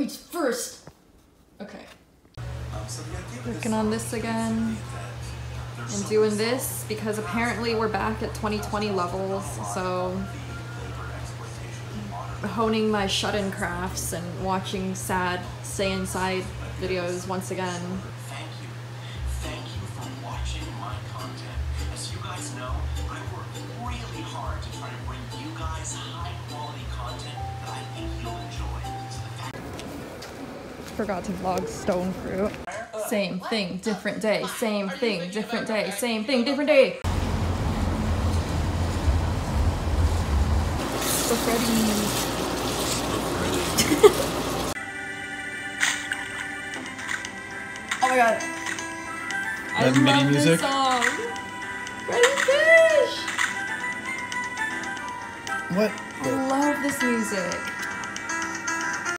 Wait, first. Okay. Working on this again. And doing this because apparently we're back at 2020 levels, so honing my shut-in crafts and watching sad stay inside videos once again. Thank you for watching my content. As you guys know, I work really hard to try to bring you guys high quality content that I think you'll enjoy. Forgot to vlog stone fruit. Same thing, different day. Same thing, different day. Same thing, different day. Spafreddi. Oh my god. I love this song. Ready fish. What? I love this music.